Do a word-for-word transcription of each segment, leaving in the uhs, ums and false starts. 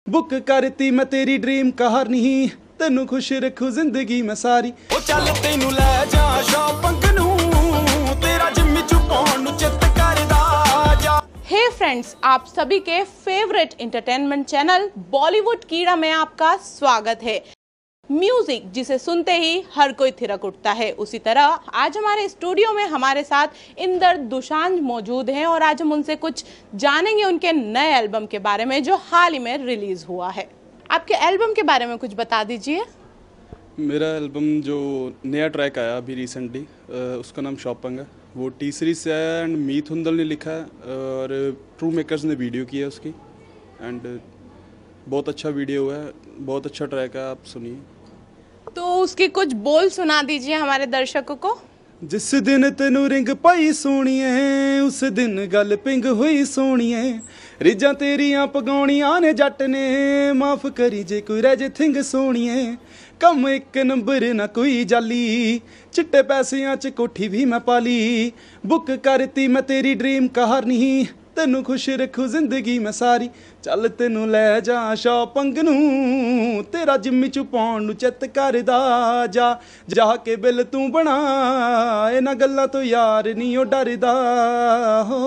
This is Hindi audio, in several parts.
बुक करती मैं तेरी ड्रीम कार नहीं, तेनू खुश रखू जिंदगी में सारी। ओ चल तेनू ले जा शॉपिंग नू, तेरा जिम्मी चुपाउण नू चित करदा जा। हे फ्रेंड्स, आप सभी के फेवरेट एंटरटेनमेंट चैनल बॉलीवुड कीड़ा में आपका स्वागत है। म्यूजिक जिसे सुनते ही हर कोई थिरक उठता है, उसी तरह आज हमारे स्टूडियो में हमारे साथ इंदर दोसांझ मौजूद हैं और आज हम उनसे कुछ जानेंगे उनके नए एल्बम के बारे में जो हाल ही में रिलीज हुआ है। आपके एल्बम के बारे में कुछ बता दीजिए। मेरा एल्बम जो नया ट्रैक आया अभी रिसेंटली, उसका नाम शॉपंग है। वो टी सीरीज से आया एंड मीत हुंदल ने लिखा है और ट्रू मेकर्स ने वीडियो की है उसकी। एंड बहुत अच्छा वीडियो है, बहुत अच्छा ट्रैक है, आप सुनिए। तो उसके कुछ बोल सुना दीजिए हमारे दर्शकों को। जिस दिन तेनू रिंग पाई सोणीए, उस दिन गल पिंग हुई सोणीए, रिजा तेरियां पगाउणियां ने जट ने, माफ करी जे कोई रह जे थिंग सोणीए, कम एक नंबर ना कोई जाली, चिट्टे पैसियां च कोठी भी मैं पाली, बुक करती मैं तेरी ड्रीम कार नहीं, तेनू खुश रखू जिंदगी में सारी। चल तेनू ले जा शॉपंग नू, तेरा जिम्मी चुपाउण नू चित करदा जा, जाके बिल तू बना इन्हां गल्लां तो यार नहीं ओ डरदा हो।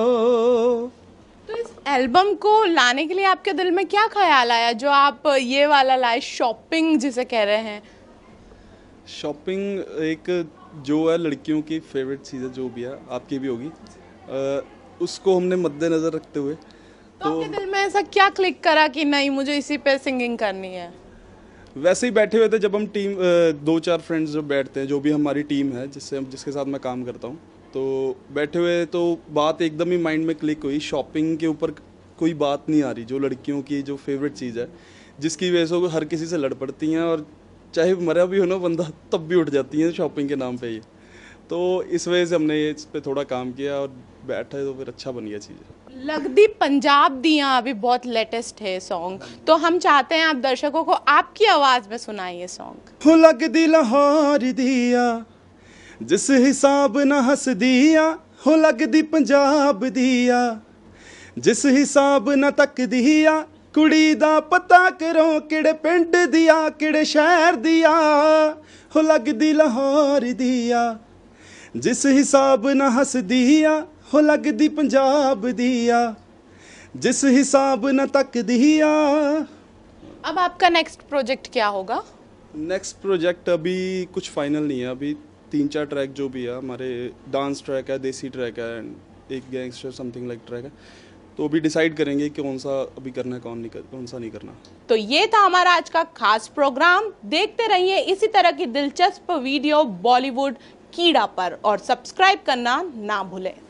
तो इस एल्बम को लाने के लिए आपके दिल में क्या ख्याल आया जो आप ये वाला लाए, शॉपिंग जिसे कह रहे हैं? शॉपिंग एक जो है लड़कियों की फेवरेट चीज़ है, जो भी है आपकी भी होगी, आ, उसको हमने मद्देनज़र रखते हुए तो, तो आपके दिल में ऐसा क्या क्लिक करा कि नहीं मुझे इसी पे सिंगिंग करनी है? वैसे ही बैठे हुए थे जब हम टीम दो चार फ्रेंड्स जब बैठते हैं, जो भी हमारी टीम है जिससे जिसके साथ मैं काम करता हूँ, तो बैठे हुए तो बात एकदम ही माइंड में क्लिक हुई। शॉपिंग के ऊपर कोई बात नहीं आ रही, जो लड़कियों की जो फेवरेट चीज़ है, जिसकी वजह से वो हर किसी से लड़ पड़ती हैं और चाहे मरा भी हो ना बंदा तब भी उठ जाती हैं शॉपिंग के नाम पे ये। तो इस वजह से हमने इस पे थोड़ा काम किया और बैठा तो फिर अच्छा बन गया चीज़। लगदी पंजाब दियाँ अभी बहुत लेटेस्ट है सॉन्ग, तो हम चाहते हैं आप दर्शकों को आपकी आवाज़ में सुनाइए सॉन्ग। हो लगदी लाहौर दिया जिस हिसाब ना हस दिया, हो लगदी पंजाब दिया जिस हिसाब ना तक दिया, कुड़ी दा पता करो किड़े पिंड दिया किड़े शहर दिया, हो लगदी लाहौर दिया जिस हिसाब ना हस दिया, हो लगदी पंजाब दिया जिस हिसाब ना तक दिया। अब आपका नेक्स्ट प्रोजेक्ट क्या होगा? नेक्स्ट प्रोजेक्ट अभी कुछ फाइनल नहीं है, अभी तीन चार ट्रैक जो भी है, हमारे डांस ट्रैक है, देसी ट्रैक है एंड एक गैंगस्टर समथिंग लाइक ट्रैक है, तो अभी डिसाइड करेंगे कि कौन सा अभी करना है, कौन नहीं कर, कौन सा नहीं करना। तो ये था हमारा आज का खास प्रोग्राम। देखते रहिए इसी तरह की दिलचस्प वीडियो बॉलीवुड कीड़ा पर और सब्सक्राइब करना ना भूलें।